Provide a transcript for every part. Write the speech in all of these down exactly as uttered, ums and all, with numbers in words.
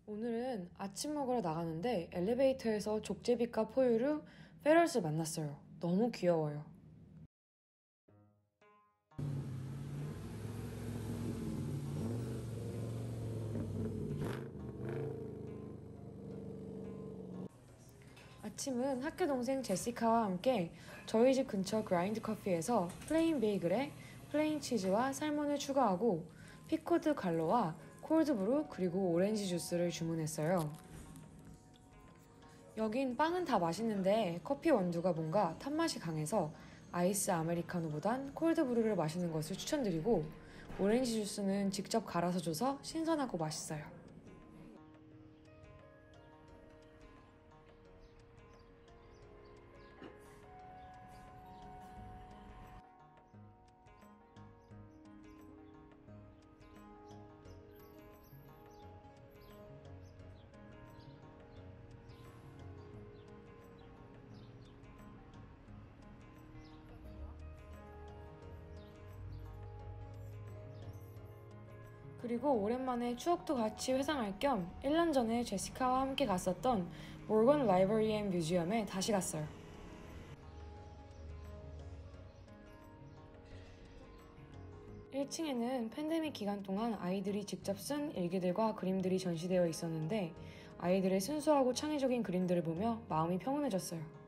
오늘은 아침 먹으러 나가는데 엘리베이터에서 족제비과 포유류 페럴스 만났어요. 너무 귀여워요. 아침은 학교 동생 제시카와 함께 저희 집 근처 그라인드 커피에서 플레인 베이글에 플레인 치즈와 살몬을 추가하고 피코드 갈로와 콜드브루 그리고 오렌지 주스를 주문했어요. 여긴 빵은 다 맛있는데 커피 원두가 뭔가 탄맛이 강해서 아이스 아메리카노보단 콜드브루를 마시는 것을 추천드리고 오렌지 주스는 직접 갈아서 줘서 신선하고 맛있어요. 그리고 오랜만에 추억도 같이 회상할 겸 일 년 전에 제시카와 함께 갔었던 모건 라이브러리 앤 뮤지엄에 다시 갔어요. 일 층에는 팬데믹 기간 동안 아이들이 직접 쓴 일기들과 그림들이 전시되어 있었는데 아이들의 순수하고 창의적인 그림들을 보며 마음이 평온해졌어요.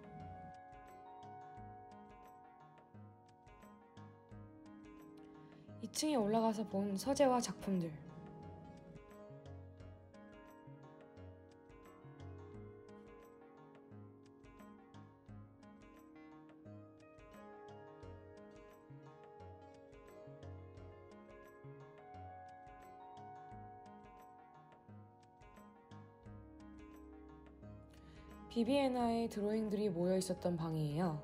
이 층에 올라가서 본 서재와 작품들. 비비에나의 드로잉들이 모여 있었던 방이에요.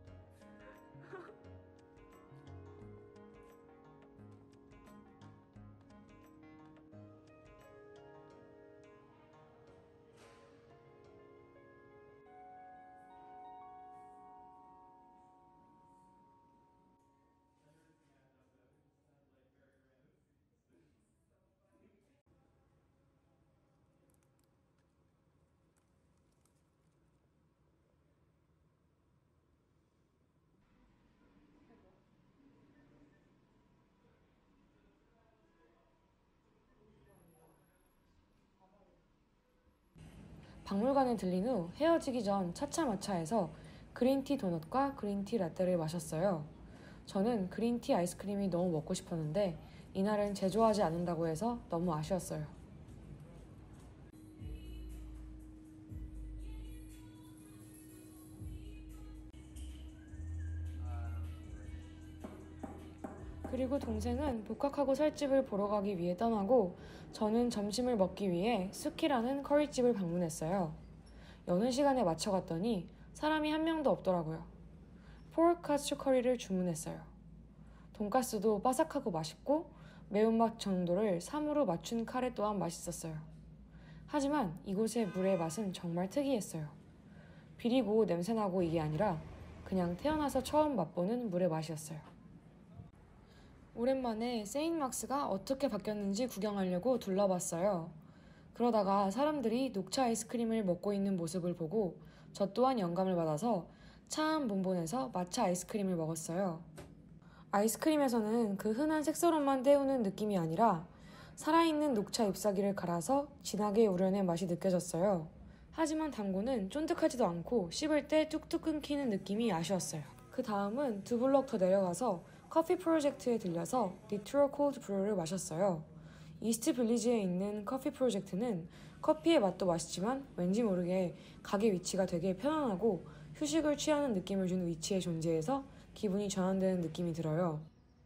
박물관에 들린 후 헤어지기 전 차차마차에서 그린티 도넛과 그린티 라떼를 마셨어요. 저는 그린티 아이스크림이 너무 먹고 싶었는데 이날은 제조하지 않는다고 해서 너무 아쉬웠어요. 그리고 동생은 복학하고 살 집을 보러 가기 위해 떠나고 저는 점심을 먹기 위해 수키라는 커리집을 방문했어요. 여는 시간에 맞춰 갔더니 사람이 한 명도 없더라고요. 포르카츠 커리를 주문했어요. 돈가스도 바삭하고 맛있고 매운맛 정도를 삼으로 맞춘 카레 또한 맛있었어요. 하지만 이곳의 물의 맛은 정말 특이했어요. 비리고 냄새나고 이게 아니라 그냥 태어나서 처음 맛보는 물의 맛이었어요. 오랜만에 세인트막스가 어떻게 바뀌었는지 구경하려고 둘러봤어요. 그러다가 사람들이 녹차 아이스크림을 먹고 있는 모습을 보고 저 또한 영감을 받아서 차안 본본에서 마차 아이스크림을 먹었어요. 아이스크림에서는 그 흔한 색소로만 때우는 느낌이 아니라 살아있는 녹차 잎사귀를 갈아서 진하게 우려낸 맛이 느껴졌어요. 하지만 당고는 쫀득하지도 않고 씹을 때 뚝뚝 끊기는 느낌이 아쉬웠어요. 그 다음은 두 블럭 더 내려가서 커피 프로젝트에 들려서 니트로 콜드 브루를 마셨어요. 이스트 빌리지에 있는 커피 프로젝트는 커피의 맛도 맛있지만 왠지 모르게 가게 위치가 되게 편안하고 휴식을 취하는 느낌을 주는 위치에 존재해서 기분이 전환되는 느낌이 들어요.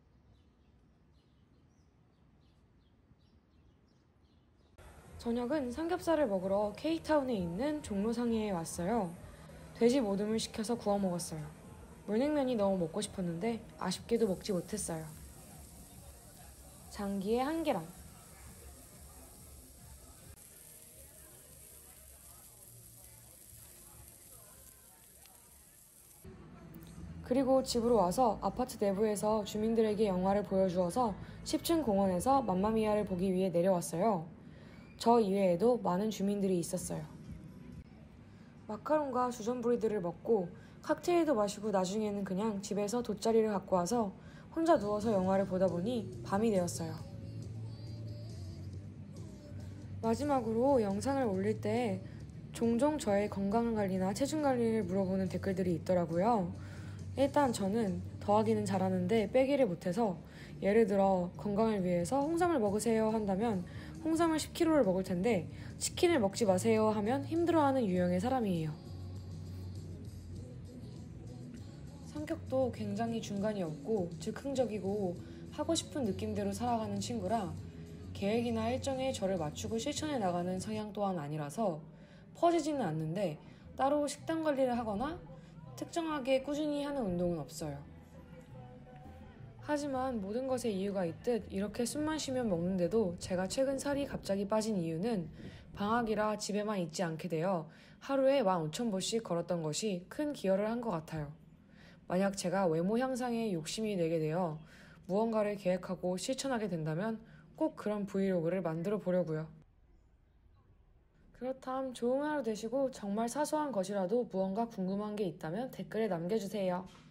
저녁은 삼겹살을 먹으러 케이타운에 있는 종로상해에 왔어요. 돼지 모듬을 시켜서 구워 먹었어요. 물냉면이 너무 먹고 싶었는데 아쉽게도 먹지 못했어요. 장기의 한계란. 그리고 집으로 와서 아파트 내부에서 주민들에게 영화를 보여주어서 십 층 공원에서 맘마미아를 보기 위해 내려왔어요. 저 이외에도 많은 주민들이 있었어요. 마카롱과 주전부리들을 먹고 칵테일도 마시고 나중에는 그냥 집에서 돗자리를 갖고 와서 혼자 누워서 영화를 보다 보니 밤이 되었어요. 마지막으로 영상을 올릴 때 종종 저의 건강관리나 체중관리를 물어보는 댓글들이 있더라고요. 일단 저는 더하기는 잘하는데 빼기를 못해서 예를 들어 건강을 위해서 홍삼을 먹으세요 한다면 홍삼을 십 킬로그램을 먹을 텐데 치킨을 먹지 마세요 하면 힘들어하는 유형의 사람이에요. 성격도 굉장히 중간이 없고 즉흥적이고 하고 싶은 느낌대로 살아가는 친구라 계획이나 일정에 저를 맞추고 실천해 나가는 성향 또한 아니라서 퍼지지는 않는데 따로 식단 관리를 하거나 특정하게 꾸준히 하는 운동은 없어요. 하지만 모든 것에 이유가 있듯 이렇게 숨만 쉬면 먹는데도 제가 최근 살이 갑자기 빠진 이유는 방학이라 집에만 있지 않게 되어 하루에 만 오천 보씩 걸었던 것이 큰 기여를 한 것 같아요. 만약 제가 외모 향상에 욕심이 내게 되어 무언가를 계획하고 실천하게 된다면 꼭 그런 브이로그를 만들어 보려고요. 그렇담 좋은 하루 되시고 정말 사소한 것이라도 무언가 궁금한 게 있다면 댓글에 남겨주세요.